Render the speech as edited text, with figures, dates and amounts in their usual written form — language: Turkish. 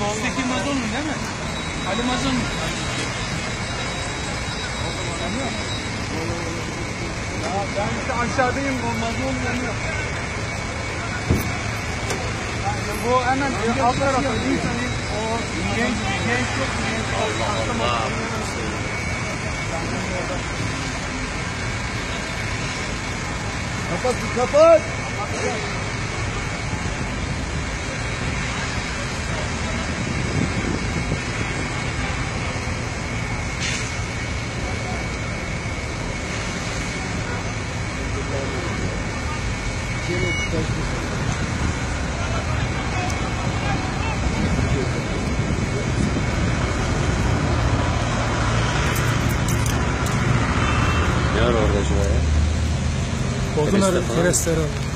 Üstteki Mazlum değil mi? Ali Mazlum. Ya ben işte aşağıdayım, o Mazlum yanıyor. Yani bu hemen alt tarafta değil sanayım. O genç yok mu? Allah Allah. Kapat, kapat. Ne var orada acaba ya? Odun arı, kereste arı.